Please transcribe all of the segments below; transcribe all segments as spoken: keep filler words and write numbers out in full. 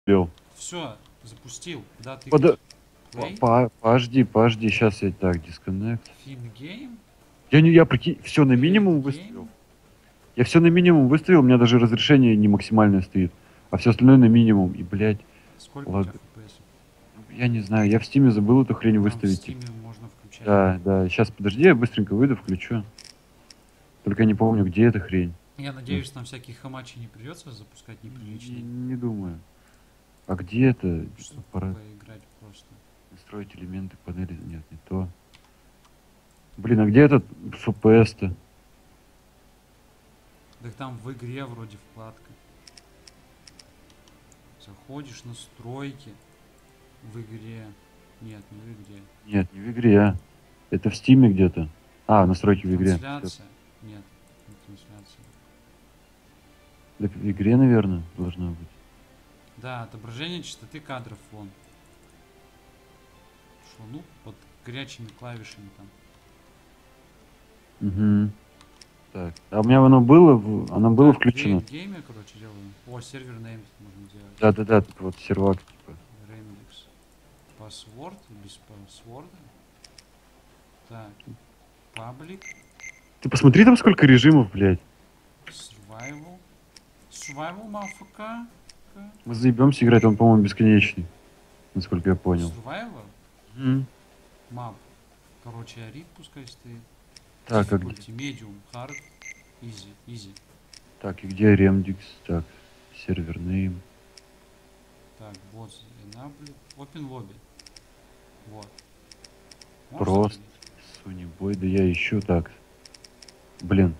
Все, запустил. Да, ты Под... Play? По Подожди, подожди, сейчас я так, дисконнект. Фингейм? Я не, я прикинь, все на минимум выставил. Game? Я все на минимум выставил, у меня даже разрешение не максимальное стоит, а все остальное на минимум. И, блядь, Сколько у лаг... тебя эф пи эс? я не знаю, я в стиме забыл эту хрень Там в выставить. Типа. стиме можно включать. Да, да, сейчас подожди, я быстренько выйду, включу. Только я не помню, где эта хрень. Я надеюсь, там всяких хамачей не придется запускать Не, неприличные. не думаю. А где это? Чтобы Аппарат. поиграть просто. Настроить элементы панели. Нет, не то. Блин, а где этот эф пи эс-то? Так там в игре вроде вкладка. Заходишь, настройки. В игре. Нет, не в игре. Нет, не в игре, а. Это в стиме где-то. А, настройки в игре. Всё. Трансляция. Нет, не трансляция. Так в игре, наверное, должна быть. Да, отображение частоты кадров вон. Что, ну, под горячими клавишами там. Угу. Так. А у меня оно было, в- оно было Так, включено. create game я, короче, делаю. О, сервер name можно делать. Да-да-да, тут вот сервак, типа. Remix. Password без паспорта. Так. Public. Ты посмотри там сколько режимов, блядь. Survival. Survival, мафака. Мы заебемся играть, он, по-моему, бесконечный. Насколько я понял. Survival. М. Map. Короче, арит пускай стоит. Так, а где? Difficulty, medium, hard, easy, easy. Так, и где ремдикс? Так, сервер name. Так, вот, enable, open lobby. Вот. Можешь Просто. заходить? Sony Boy, да я ищу так. Блин.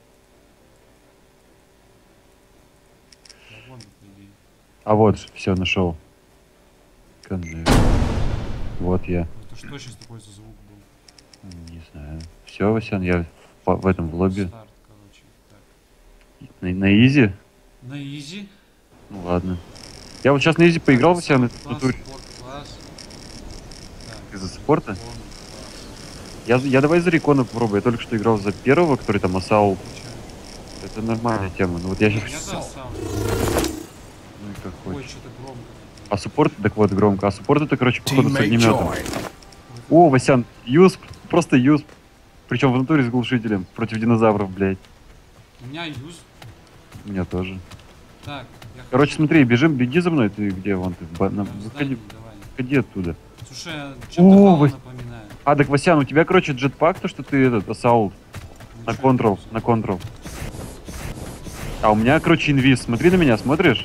Да, вон, по идее. А вот, все, нашел. Connect. Вот я. Это что сейчас такой за звук был? Не знаю. Все, Васян, я в, в этом в лобби. Старт, короче. Так. На, на изи? На easy. Ну ладно. Я вот сейчас на изи поиграл, Васян, это в класс, натуре. спорт, класс. Так, Из-за спорта? иконы, класс. Я, я давай за Рекона попробую. Я только что играл за первого, который там Асаул. Включаю. Это нормальная тема. Ну вот я Я сейчас... за саунд. Ну и как Ой, хочешь. что-то громко. А суппорт, так вот, громко. А суппорт это, короче, походу с Teammate огнеметом. joined. О, Васян, юсп, просто юсп. Причем в натуре с глушителем. Против динозавров, блядь. У меня юз. У меня тоже. Так, я Короче, хочу- смотри, бежим, беги за мной. Ты где? Вон ты. в ба- на- Я в Выходи, здании, давай. выходи оттуда. Слушай, а О, чем-то Хала Вась- напоминает. А, так, Васян, у тебя, короче, джетпак, то, что ты этот, Асаул. Ну, На чё, контрол, всё. на контрол. А у меня, короче, инвиз. Смотри на меня, смотришь?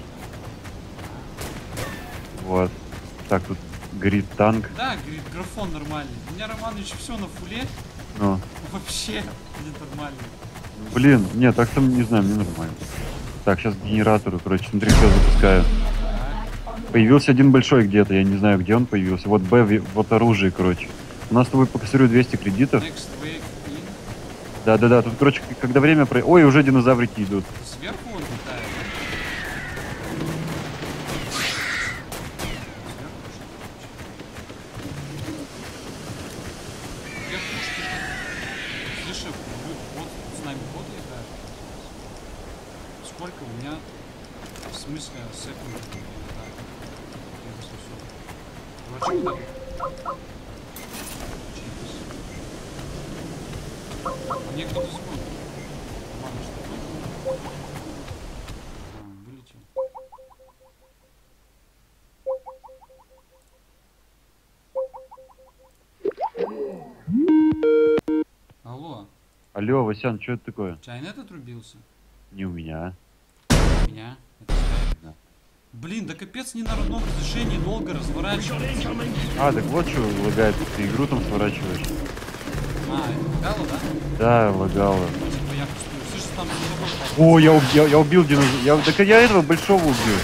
Вот. Так, тут горит танк. Да, говорит, графон нормальный. У меня, Романович, все на фуле. Ну, Вообще не нормально. блин, нет, так там, не знаю, мне нормально. Так, сейчас к генератору, короче, смотри, все запускаю. Появился один большой где-то, я не знаю, где он появился. Вот Б, в- вот оружие, короче. У нас с тобой по косарю двести кредитов. Next wave in. Да-да-да, тут, короче, к- когда время про... Ой, уже динозаврики идут. Сверху он летает. Две пушки. Слышь, вы вот с нами вот играют. Сколько у меня? В смысле, секунд? Короче, вот так. Мне кто-то звонит. Ладно, что такое? А, вылетел. Алло, Алло, Васян, что это такое? чайнет отрубился? Не у меня. У меня. Это скайп. Да. Блин, да капец не на родном разрешении долго разворачивается. А, так вот что лагает, ты игру там сворачиваешь. А, это лагало, да? Да, лагало. Типа я пустую. Слышишь, там за собой О, я, уб- я, я убил динозавра. Я, так я этого большого убил.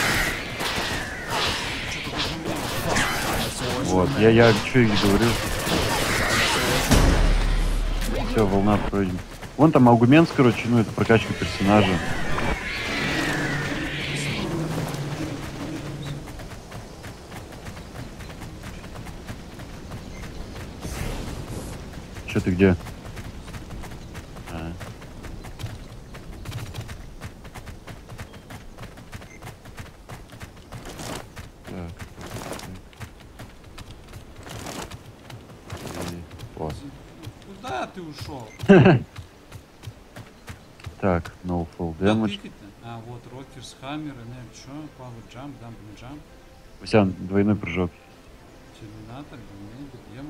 что-то зажимало. Вот, я, я что и говорю. Все, волна пройдена. Вон там аугмент, короче, ну это прокачка персонажа. Че ты где? А. Куда ты ушел? Так, no fall Куда damage. тыкать-то? А, вот, Рокерс, Хаммер, Энерджи, что? Power Jump, Dump Jump, Васян, двойной прыжок. Терминатор, Гранейд, Демон.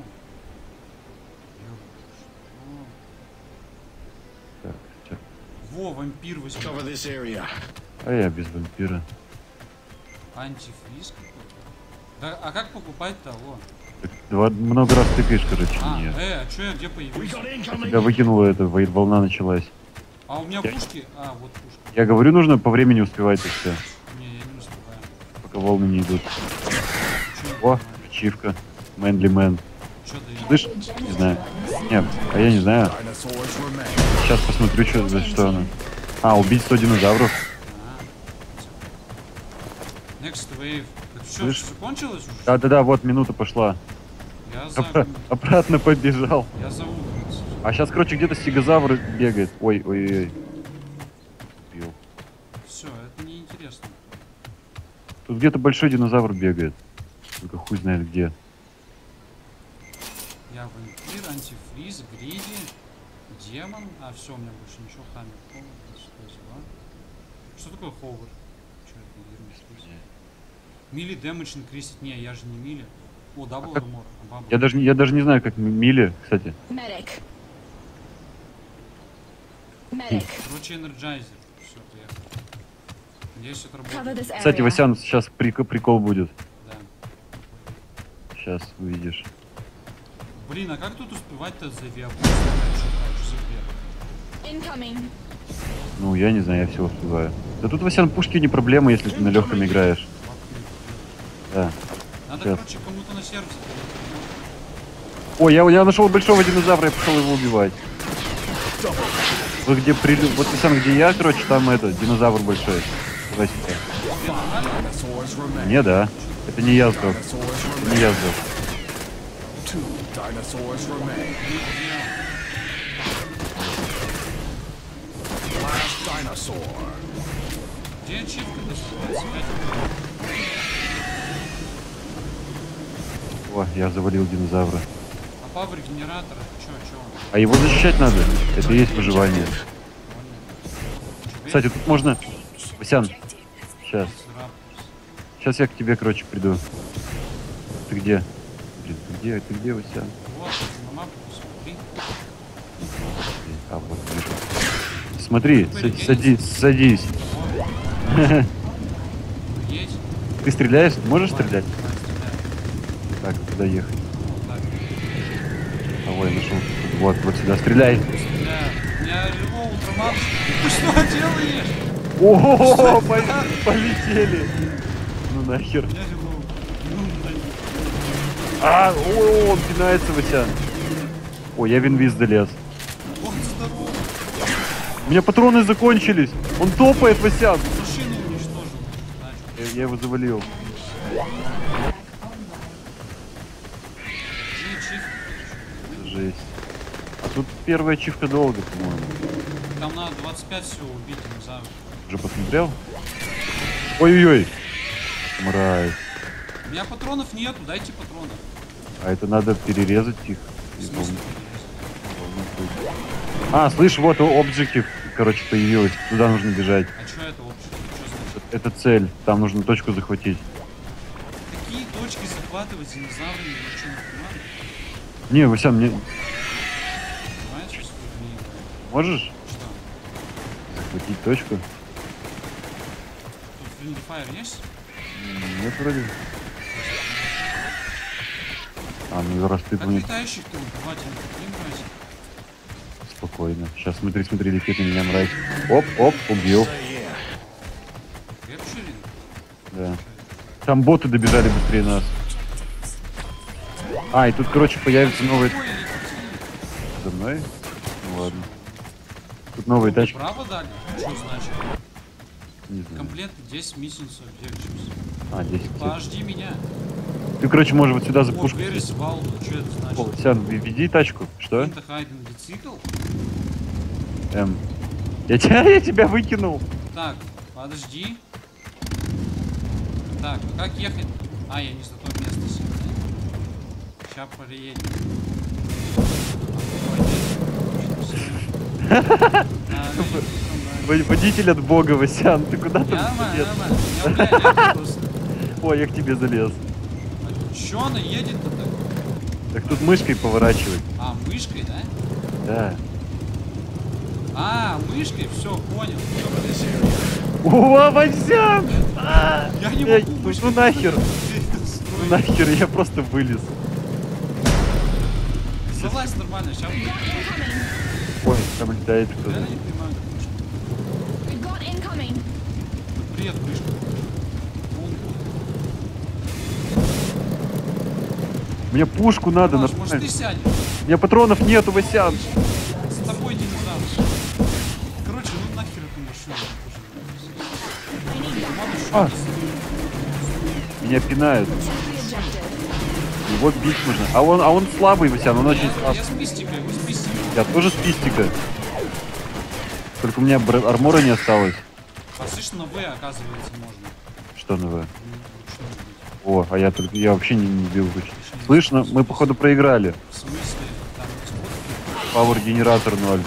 Ёб, Так, чё? что? Во, вампир возьми. Cover this area. А я без вампира. Антифриз какой-то. Да, а как покупать-то, алло? Так, два, много раз тыкаешь, короче, А, мне. э, а чё я где We появился? got incoming. Тебя выкинуло это, вой- волна началась. А у меня Я- пушки? А, вот пушка. Я говорю, нужно по времени успевать это все, Не, я не успеваю. пока волны не идут. Чё не О, понимаю? ачивка. Мэнли мэн. Чё да Слышь? Не знаю. Нет, а я не знаю. Dinosaurs remain. Сейчас посмотрю, что, за что она. А, убить сто динозавров. Next wave. Это что, Слышь? закончилось уже? Да-да-да, вот минута пошла. Я за... Обра- обратно побежал. Я за угол. А сейчас, короче, где-то стегозавр бегает. Ой, ой, ой. Убил. Все, это неинтересно. Тут где-то большой динозавр бегает. Только хуй знает где. Я вампир, антифриз, гриди, демон. А, все, у меня больше ничего. Хаммер, ховер, два. Что такое ховер? Что это? Ерунда. Мили дэмэдж инкрисит. Не, я же не мили. О, дабл как- армор. А бабл- Я даже, не- я даже не знаю, как мили, кстати. Medic. Medic. Короче, энерджайзер. Все, приехал. Надеюсь, это Cover работает. this area. Кстати, Васян, сейчас прик- прикол будет. Да. Сейчас увидишь. Блин, а как тут успевать-то за авиабус? Что за бред? Incoming. Ну, я не знаю, я все успеваю. Да тут, Васян, пушки не проблема, если ты на легком играешь. Да. Надо, Сейчас. короче, кому-то на сервис. Ой, я, я нашел большого динозавра, я пошел его убивать. Вы где прилю... Вот Васян, где я, короче, там это, динозавр большой. Давай сюда. Dinosaurs remain. Не, да. Это не я сдох. Dinosaurs Это remain. не я сдох. Two dinosaurs remain. Last dinosaur. Где ачивка достается? О, я завалил динозавра. А павер генератора? Чё, чё? А его защищать надо. Это и есть выживание. Кстати, тут можно... Васян, сейчас. Сейчас я к тебе, короче, приду. Ты где? Блин, ты где? Ты где, Васян? Вот, на мапу посмотри. А, вот вижу. Смотри, са- садись, садись. Едь. Ты стреляешь? Можешь Ладно, стрелять? давай, стреляй. Так, куда ехать? Вот так. А, ой, нашел. Вот, вот сюда. Стреляй. Стреляю. У меня любого ультрамакс. Ты что делаешь? О, полетели. Ну нахер. У меня любого. Ну, А, да. о, он пинается, Васян. О, я в инвиз залез. Он здоров. У меня патроны закончились. Он топает, Васян. Машину уничтожил. Значит, Я, я его завалил. где ачивка? Жесть. А тут первая ачивка долго, по-моему. Там надо двадцать пять всего убить динозавра. Уже посмотрел? Ой-ой-ой. Мразь. У меня патронов нету, дайте патронов. А это надо перерезать их. В смысле? А, слышь, вот объектив, короче, появилась. Туда нужно бежать. А что это вообще? Что значит? Это цель. Там нужно точку захватить. Какие точки захватывать динозаврами? Вы что, не понимаете? Не, Васян, мне... Понимаете, что тут не играет? Можешь Что? захватить точку? Тут Friendly Fire есть? М, Нет, вроде. А, ну раз ты Как мне... летающих-то убивать? Они такие мрази. Спокойно. Сейчас смотри, смотри, летит на меня мразь. Оп, оп, убил. Say yeah. Кэпчеринг? Да. Там боты добежали быстрее нас. А, и тут, короче, появится новый... Ой, летите. За мной? Ну ладно. Тут новые Вы тачки. Право дали? Что значит? Не знаю. Комплект десять missing objectives. А, десять. Подожди меня. Ты, короче, можешь вот сюда за О, пушку. Берри Свал, что это значит? О, Сян, в- веди тачку. Что? Это хайден бицикл? Эм. Я тебя, я тебя выкинул. Так, подожди. Так, а как ехать? А, я не за то место сел. Сейчас приедем. Ой, А, видите, Вод- Водитель от бога, Васян, ты куда там? нормально, залез? нормально. Я, бля, еду просто. Ой, я к тебе залез. А чё она едет-то так? Так тут мышкой поворачивать. А, мышкой, да? Да. А, мышкой, все, понял. О, Васян! А! Я не Блядь, могу ну, мышкой. ну нахер, строить. ну нахер, я просто вылез. Залазь нормально, сейчас будет. Ой, там летает кто-то. Я не понимаю, как мышка. We've got incoming. Привет, мышка. Мне пушку надо, Маш, может ты нормально. сядешь? У меня патронов нету, Васян. С тобой динозавр. Короче, ну нахер эту машину. I need that. Надо А. что-то с- Меня пинают. Take the objective. Его бить нужно. А он, а он слабый, Васян, он очень Я, слабый. я с пистикой, вы с пистикой. Я тоже с пистика. Только у меня бр- армора не осталось. А слышь, на В, оказывается, можно. Что новое? Ну, вручную бить. О, а я только я вообще не, не бил вручную. Слышь, ну, мы походу проиграли. В смысле? Там экспорт? Пауэр генератор ноль.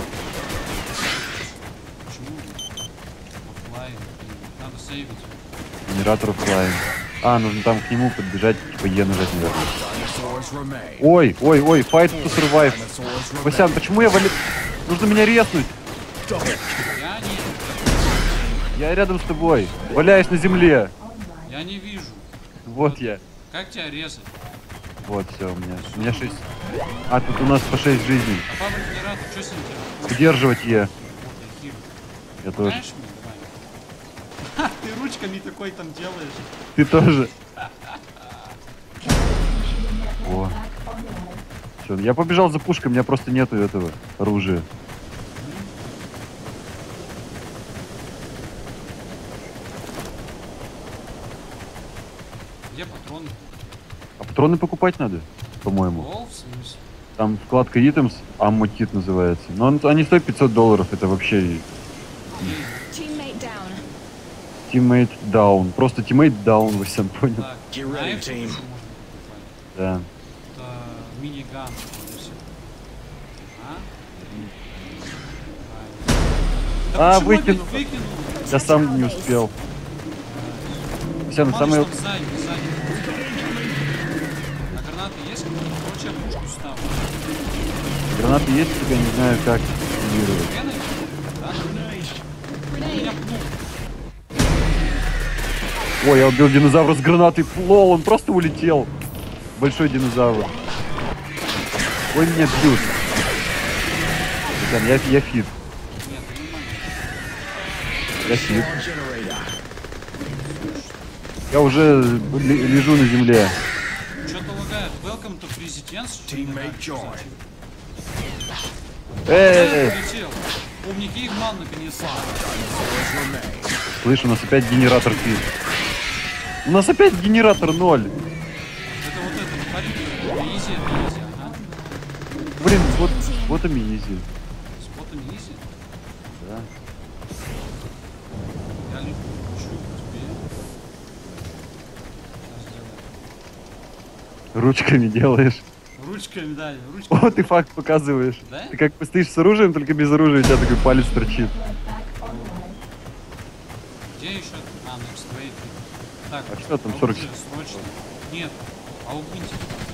Почему? Оффлайн. Надо сейвить. Генератор оффлайн. А, нужно там к нему подбежать, типа Е нажать, наверное. Dinosaurs remain. Ой, ой, ой, fight to survive. Dinosaurs Васян, remain. почему я вали... Нужно меня резнуть. Double kill. Я не... Я рядом с тобой. Валяюсь на земле. Я не вижу. Вот я. Как тебя резать? Вот, все, у меня. У меня шесть. А, тут у нас по шесть жизней. А папа генератор, что с ним делать? Удерживать Е. Вот я хил. Я тоже. Знаешь мне? Давай. Ха, ты ручками такой там делаешь. Ты тоже. О. Всё, я побежал за пушкой, у меня просто нету этого оружия. Где патроны? А патроны покупать надо, по-моему. О, в смысле? Там вкладка Items, Ammo Kit называется. Но он- они стоят пятьсот долларов, это вообще Teammate down. teammate down. Просто teammate down, вы всем понял. Так, Get ready, знаешь, что team. еще можно покупать? Да. Это миниган. такой себе. А? А, почему выкинул. опять выкинул? Я сам не успел. Все, Помнишь, самое... там сзади, сзади. А гранаты есть? Короче, я пушку ставлю. Гранаты есть у тебя, не знаю как активировать. Гены? Да? Он меня пнул. Ой, я убил динозавра с гранатой. Лол, он просто улетел. Большой динозавр. Ой, меня бьют. Блин, Я, я фит. Нет, это нормально. Я фит. Star generator. Я уже ли- лежу на земле. Что-то лагает. Welcome to Presidents. Teammate join. Эй, Полетел. Умник Игман наконец-то. Dinosaurs remain. слышь, у нас опять генератор фит. У нас опять генератор ноль. Это вот это, парень. Изи, это изи, ага. Блин, вот, вот и изи. С ботами изи. Да. Я лечу тебе. Сейчас сделаю. Ручками делаешь. Ручками, да, ручками. О, ты факт показываешь. Да? Ты как бы стоишь с оружием, только без оружия у тебя такой палец торчит. Где еще? А, next wait. Так, А что там, сорок? оружие срочно. Нет, а убить.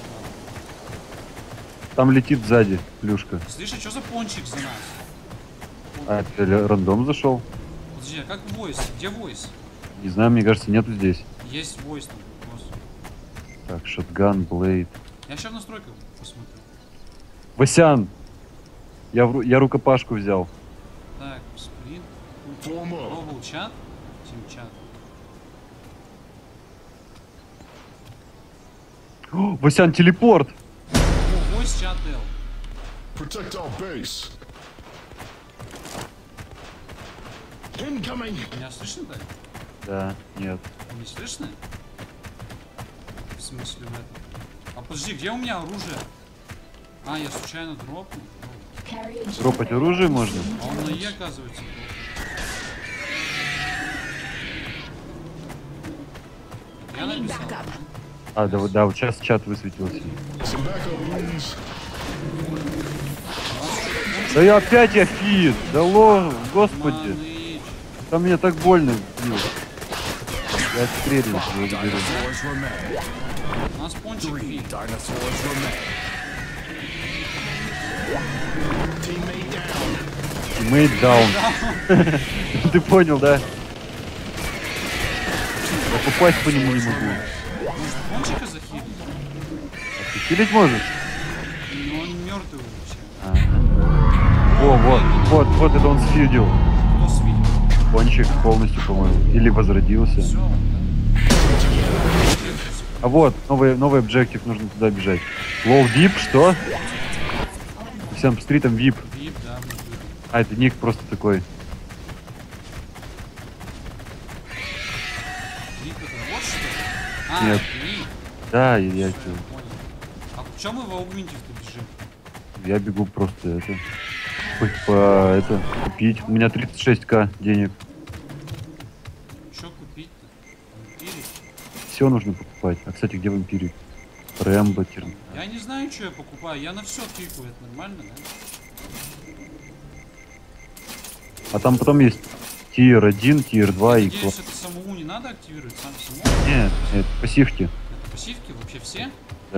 Там летит сзади плюшка. Слышь, а что за пончик за нас? А, это ля- рандом зашел? Подожди, а как войс? Где войс? Не знаю, мне кажется, нету здесь. Есть войс там. Господи. Так, шотган, блейд. Я сейчас в настройках посмотрю. Васян! Я, в ру- я рукопашку взял. Так, спринт. Form up. Global чат. Тим чат. О, Васян, телепорт! О, войс чат L. Protect our base. Incoming. Меня слышно так? Да, нет. Не слышно? В смысле в этом? А подожди, где у меня оружие? А, я случайно дропнул. Дропать оружие можно? А он на Е, оказывается, был. Я I need написал. backup. А, да, вот- да, вот сейчас чат высветился. Some backup, please. Да я опять я фит! Да ло, господи! Маныч. Там меня так больно бил. Я отстреливаюсь, благодарю. Dinosaurs remain. У нас пончик Three фит. dinosaurs remain. Teammate down. Тиммейт даун. Ты понял, да? Я попасть по нему не могу. Может, пончика захилить? А ты хилить можешь? Но он мертвый вообще. А. О, вот, вот, вот это он сфидил. Кто свидел? Кончик полностью, по-моему. Или возродился. Все, да? А вот, новый, новый объектив, нужно туда бежать. Лоу вип, что? Всем посмотри, там вип. Вип, да, мы были. А, это ник просто такой. Вип это вот что ли? А, Нет. вип. Да, и я, Всё, я понял. А в чем мы в аугментив-то бежим? я бегу просто это. Хоть по это купить. У меня тридцать шесть ка денег. Что купить-то? Вампирик? Все нужно покупать. А кстати, где вампирик? Рэмбо, Тир- Я не знаю, что я покупаю. Я на все кликаю. Это нормально, да? А там потом есть тир один, тир два и Надеюсь, класс. это самому не надо активировать, сам самому. Нет, это пассивки. Это пассивки вообще все? Да.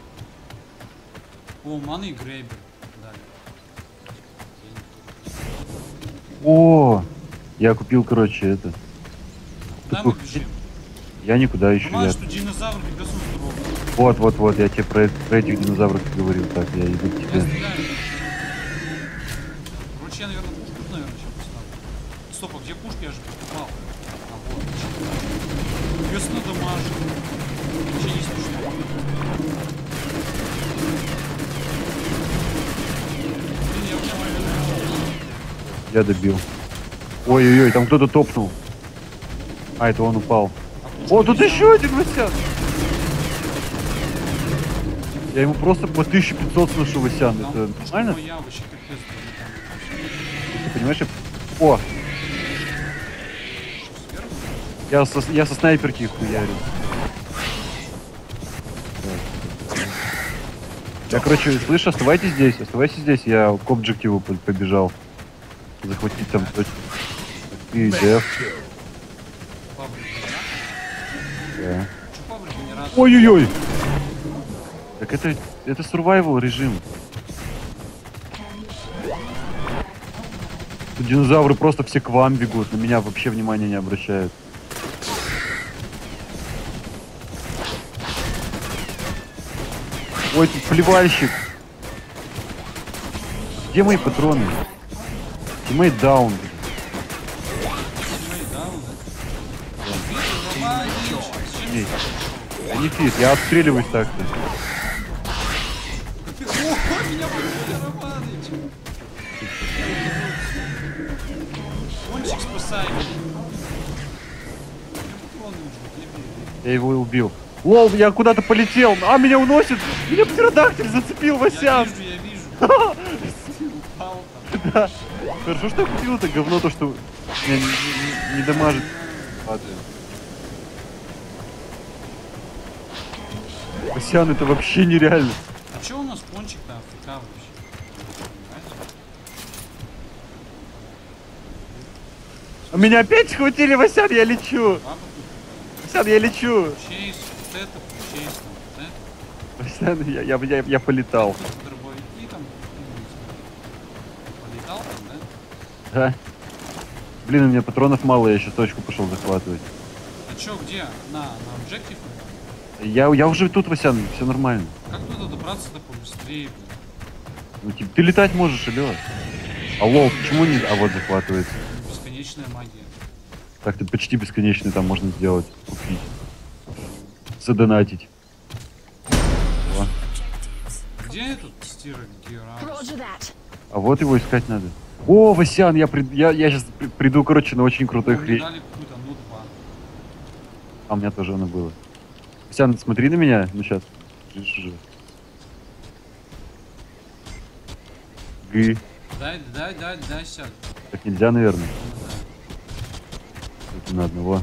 О, маны и грейбер. Далее. О, я купил, короче, это. Куда мы Ух, бежим? Я никуда еще. Понимаешь, Я... что динозавр как государство здоровый. Вот, вот, вот, я тебе про, про этих динозавров говорил. Так, я иду к Я тебе. стреляю. Короче, я, наверное, пушку, наверное, сейчас поставлю. Стоп, а где пушка? Я же покупал. А, вот. Ясно дамажит. Вообще не смешно. Блин, я понимаю. Я добил. Ой-ой-ой, там кто-то топнул. А, это он упал. О, тут еще один Васян! Я ему просто по тысяче пятьсот сношу Васян. Там Это пушка нормально? моя, вообще капец. Ты понимаешь? я- О! Сверху? Я со, я со снайперки их хуярю. Так. Я, короче, слышь, оставайтесь здесь, оставайся здесь. Я к объективу по- побежал. Захватить там точку. И деф. Фабрик генератор? Да. Что фабрик генератор? Ой-ой-ой! Так это, это survival режим. Тут динозавры просто все к вам бегут, на меня вообще внимания не обращают. Ой, тут плевальщик. Где мои патроны? Тиммейт даун. Тиммейт даун, да? Видишь, нормально, ничего. Зачем Эй. ты Я не фит, я отстреливаюсь так-то. О, меня побили, Романыч! Пончик спасай меня. Мне патроны нужны, где бери? Я его убил. Лол, я куда-то полетел. А, меня уносит. Меня птеродактиль зацепил, Я Васян. вижу, я вижу. Упал там. Да. Хорошо, что я купил это говно, то, что меня не, не- не дамажит. Падаю. Васян, это вообще нереально. А чё у нас пончик-то АФК вообще? Понимаете? А меня опять схватили, Васян, я лечу. Баба тут. Васян, я лечу. Чейз, вот это, чейз там, вот это. Васян, я, я, я, я полетал. Тут дробовики там. Полетал там, да? Да. Блин, у меня патронов мало, я сейчас точку пошел захватывать. А чё, где? На, на объектив? Я, я уже тут, Васян, все нормально. Как туда добраться-то побыстрее, блин? Ну, типа, ты летать можешь, алло. Алло, почему не... А вот захватывается. Бесконечная магия. Так, ты почти бесконечный там можно сделать. Купить. Задонатить. О. Где этот стирок Герас? Roger that. А вот его искать надо. О, Васян, я, прид... я, я сейчас приду, короче, на очень крутой Мне хрень. дали какую-то ну два. А у меня тоже оно было. Васян, смотри на меня. Ну, сейчас. Гы. Дай, дай, дай, дай сяк. Так нельзя, наверное. Ну да. Это на одного.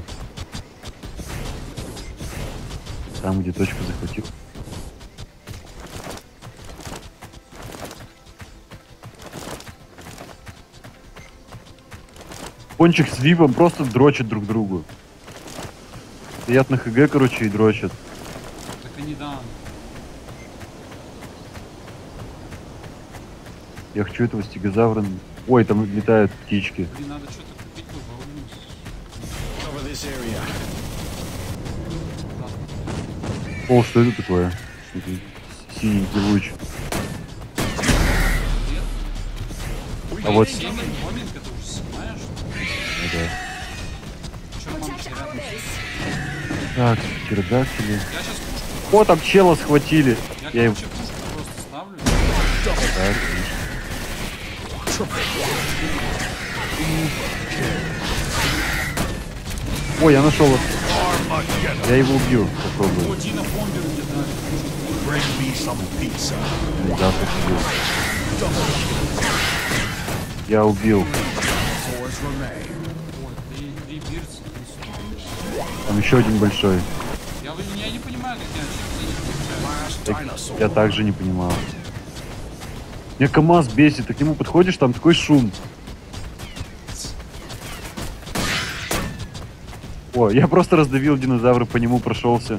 Там, где точку захватил. Пончик с Випом просто дрочат друг другу. Стоят на ХГ, короче, и дрочат. Так и недавно. Я хочу этого стегозавра. Ой, там летают птички. Блин, надо что-то купить бы вовремя. Cover this area. О, что это такое? Что-то с- синенький луч. А вот... Семен, момент, это уже снимаешь? Ну да. Чё, мама, Protect our рядом? base. Так, птеродактили. Я сейчас пушку, О, там чела схватили. я, Я его... короче, пушку просто ставлю. Так. Ой, я нашел. Я его убью. Попробую. О, Дина бомбер мне дали. Bring me some pizza. Да, убил. Я убил. Fours remain. Ой, три, три бирца. Там еще один большой. Я, вы- я не понимаю, как я Last dinosaur. Я также не понимал. Меня КамАЗ бесит, ты к нему подходишь, там такой шум. О, я просто раздавил динозавра, по нему прошелся.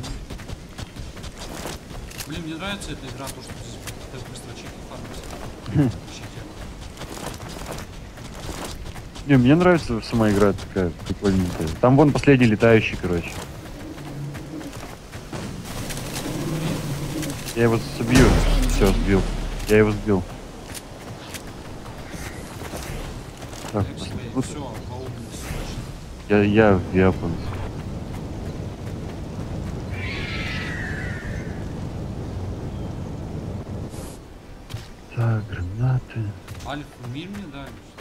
Блин, мне нравится эта игра, то, что здесь так быстро чеки фармятся. Вообще тема. Не, мне нравится сама игра такая прикольненькая. Там вон последний летающий, короче. Я его собью. Все, сбил. Я его сбил. Так, вот Все, голубность точно. я, я в Виапон. Так, гранаты. Альфа миль мне дали, что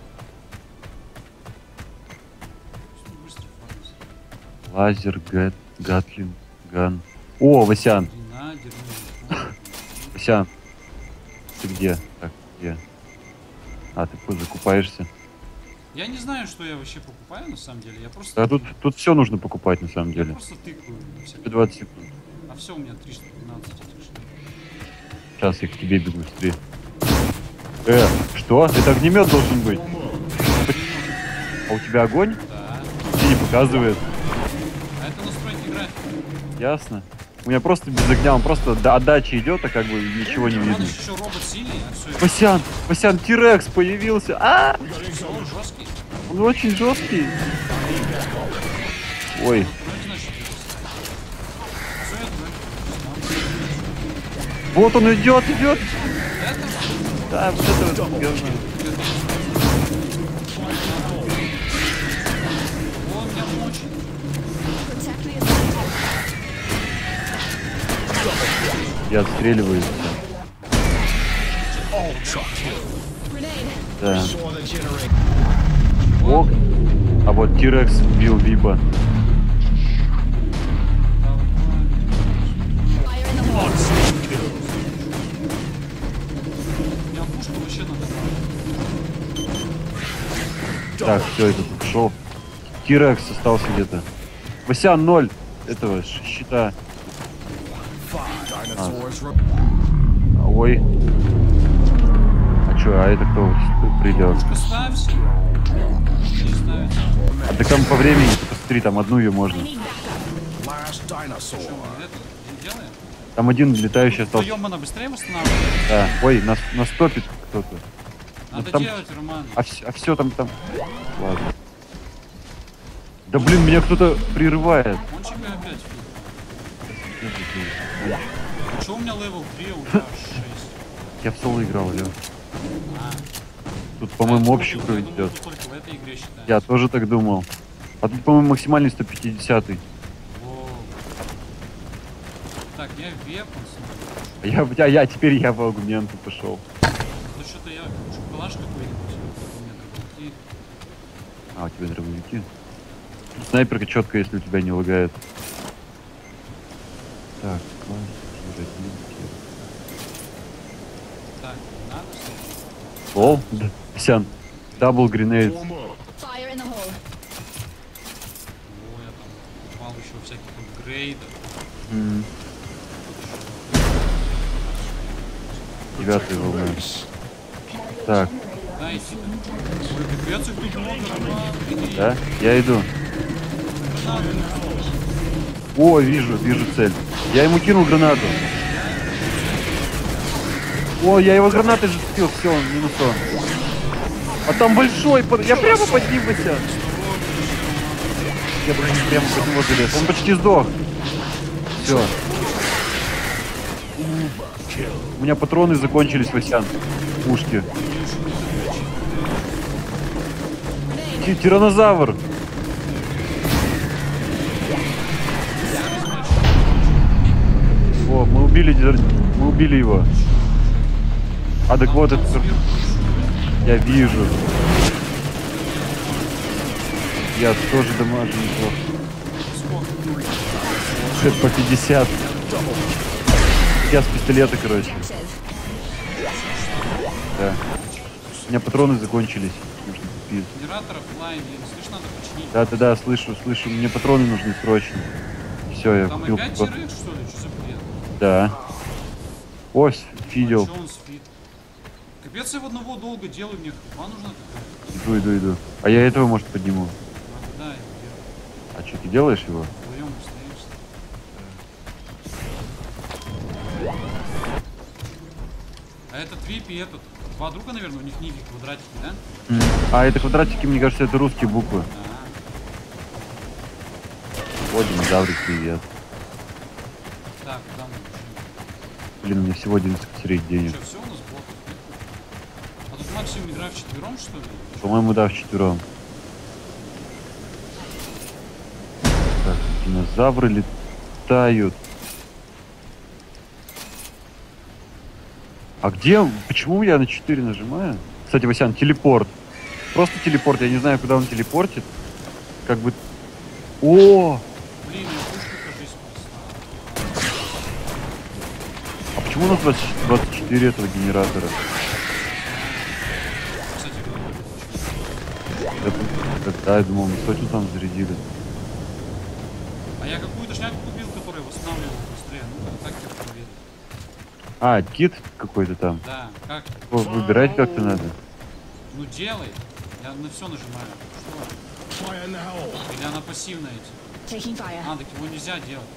это? Что быстро фармится? Лазер, гэт, гатлин, ган. О, Васян, Гренадер, ну, Васян. Ты где? Так, где? А, ты тут закупаешься. я не знаю, что я вообще покупаю на самом деле. Я просто, А тут, тут все нужно покупать на самом я деле. просто тыкаю всякие. Тебе двадцать секунд. А все у меня триста двенадцать этих штук. Сейчас я к тебе бегу быстрее. Э, что? Это огнемет должен быть. А у тебя огонь? Да. Тебе не показывает. А это настройки графики. Ясно. У меня просто без огня, он просто до отдачи идет, а как бы ничего не Он видно. еще робот сильный, а все это Васян, Васян, Тирекс появился. А, все, он жесткий. он очень жесткий. Ой, Вроде, значит, все это вроде. вот он идет, идет. Это Да, вот это вот говно. он меня мочит. Protect the attack. Я отстреливаюсь. Ultra kill. Grenade. Да. Saw the generator. Ок. А вот Тирекс бил Випа. Fire in the hole. Monster kill. У меня пушку вообще надо брать. Так, все, этот ушел. Тирекс остался где-то. Васян, ноль этого ш- щита. Five dinosaurs remain. А, ой. А чё, а это кто придет? Пушка ставься. Не ставится. А так там по времени, ты посмотри, там одну ее I можно. need backup. Last Что dinosaur. мы это делаем? Там один летающий остался. Вдвоем она быстрее восстанавливает. Да. Ой, нас, нас топит кто-то. Надо там- делать, Роман. А все, а все там, там. Ладно. Да блин, меня кто-то прерывает. Он тебя опять фиг. Что у меня левел три, а у тебя шесть? Я в соло играл, Лё. А, Тут, по-моему, я общий думал, я уровень думал, идет. тут только в этой игре считается. Я тоже так думал. А тут, по-моему, максимальный сто пятидесятый. Воу. Так, я вепон смотрю. А я, я, я теперь я в аугменты пошел. Ну что-то я шоколаж какой-нибудь. У меня дробовики. А, у тебя дробовики. Снайперка четко, если у тебя не лагает. Так, класс, родинки. Так, надо что-то. Лол? Да. Сян. Дабл гренейд. Form up. Fire in the hole. О, я там упал еще всяких апгрейдов. М. Девятый волна. Base. Так, Да, Куда идти? Ой, капец, их тут много, Роман. Да? Я иду. Гранаты. О, вижу, вижу цель. Я ему кинул гранату. О, я его гранатой же сбил, все, он минусон. А там большой, под- я прямо под ним высяк. Я прям прямо под него залез. Он почти сдох. Все. У меня патроны закончились, Васян. Пушки. Ти- Тиранозавр. О, мы убили, дир- мы убили его. А так вот это... Я вижу. Я тоже дамажу неплохо. Это по пятьдесят. Я с пистолета, короче. Да. У меня патроны закончились. Нужно купить. Генератор оффлайн, я не слышно, надо починить. Да, да, да, слышу, слышу. Мне патроны нужны срочно. Все, я Там купил. опять патро- тирых, что ли? Что за бред? Да. Ось, видел. А чё он спит? Капец, я в одного долго делаю, мне хва нужна какая-то. Иду, иду, иду. А я этого, может, подниму. А куда я делаю? А что, ты делаешь его? Вдвоем остаешься. А этот Вип и этот, два друга, наверное, у них ники квадратики, да? А это квадратики, мне кажется, это русские буквы. А, О, динозаврик, привет. так, куда мы бежим? Блин, у меня всего одиннадцать косарей денег. Что, все у нас блоков нет? А тут максимум игра вчетвером, что ли? По-моему, да, вчетвером. Так, динозавры летают. А где? Почему я на четыре нажимаю? Кстати, Васян, телепорт. Просто телепорт, я не знаю, куда он телепортит. Как бы... О! Блин, я пушку, кажись, прислал. А почему у нас двадцать двадцать четыре этого генератора? Кстати, говорю, Это, когда я думал, мы сотню там зарядили. а я какую-то шняку купил, которая восстанавливала быстрее. Ну, так я проверю. А, кит какой-то там. Да, как? О, выбирать как-то надо. Ну делай. Я на все нажимаю. Что? Fire in the hole. Или она пассивная эти? Taking fire. А, так его нельзя делать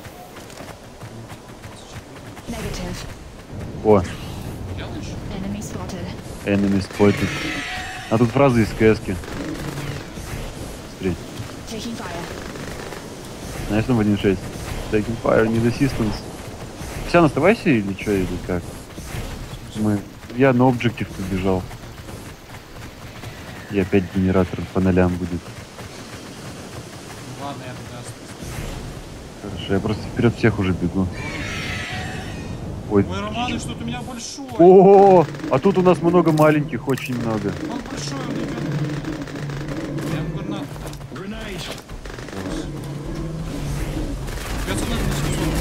почему-то. Negative. О, Делаешь? Enemy spotted. enemy spotted. А тут фразы из КС-ки. Смотри. Taking fire. Знаешь, там один шесть. Taking fire, need assistance. Вся, оставайся или что, или как? Мы... Я на объектив побежал. И опять генератор по нолям будет. Ну ладно, я тогда спустя. Хорошо, я просто вперед всех уже бегу. Ой. Ой, Роман, и что-то у меня большой. О, а тут у нас много маленьких, очень много. Он большой, он идет. Я ему гранату. Grenade. Капец, он на семьсот.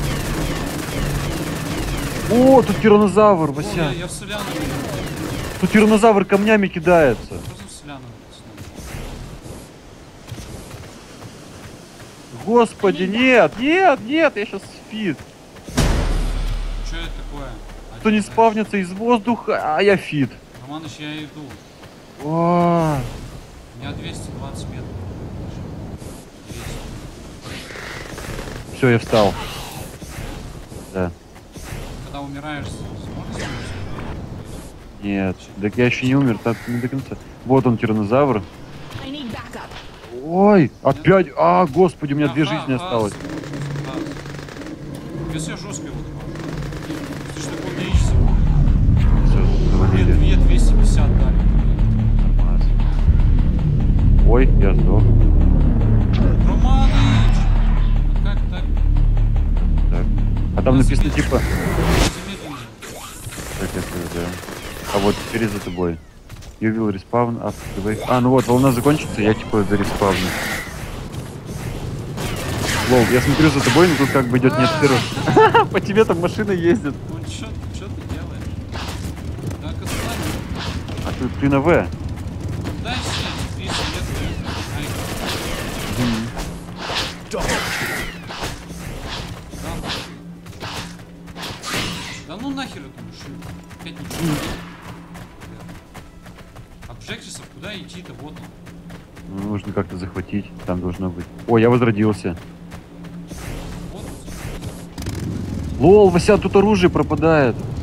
О, тут тиранозавр, О, я, Вася. я в соляну. Тут тиранозавр камнями кидается. Что за соляну? Господи, нет, нет, нет, я сейчас фит. Что это такое? Кто не спавнится из воздуха, а я фит. Романыч, я иду. О, У меня двести двадцать метров. двести. все, я встал. Да. Когда умираешь, сможешь вернуться? Нет, так я еще не умер, так не до конца. Вот он, тиранозавр. I need backup. Ой, опять, а, господи, у меня две Ага, жизни ага, осталось. ага. Капец, я жестко его добавлю. Ты что такое не ищешь? Все, Две, завалили. две, двести пятьдесят дали. Нормас. Ой, я сдох. Романыч! А как так? Так. А там написано типа... Замедленно. Как это, да. А вот теперь за тобой. You will respawn after the wave. А, ну вот, волна закончится, я типа зареспавню. Лол, я смотрю за тобой, но тут как бы идет нет первых. По тебе там машина ездит. Ну что ты делаешь? Так, отстань. А ты, ты на В. Дай себе тридцать лет. Ай, да. Да ну нахер эту машину. Опять ничего. Джексисов, куда идти-то? Вот он. Ну, нужно как-то захватить. Там должно быть. О, я возродился. Вот он. Лол, Вася, тут оружие пропадает.